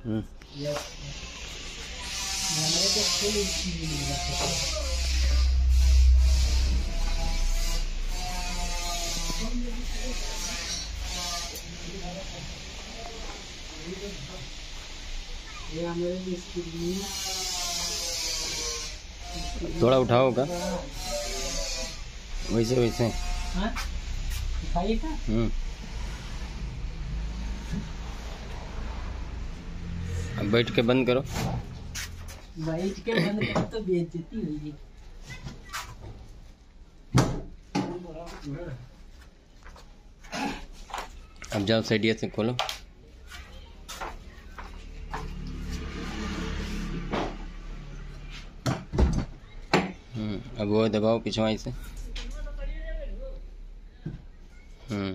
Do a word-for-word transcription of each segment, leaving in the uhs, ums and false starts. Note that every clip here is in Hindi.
हम्म थोड़ा उठाओ का वैसे वैसे। हाँ दिखाइए का। हम्म अब बैठ के बंद करो। बैठ के बंद करो तो बेइज्जती होगी। अब जाओ साइडिया से खोलो। हम्म अब वो दबाओ पिछवाई से। हम्म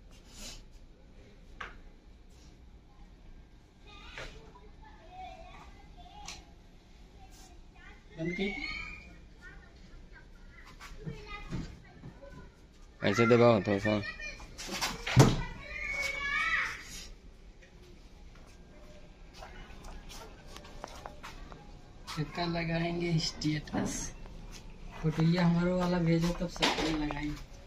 ऐसे दबाओ तो ऐसा। छक्का लगाएंगे स्टेटस फोटोया हमारे वाला भेजो तब सबको लगाएंगे।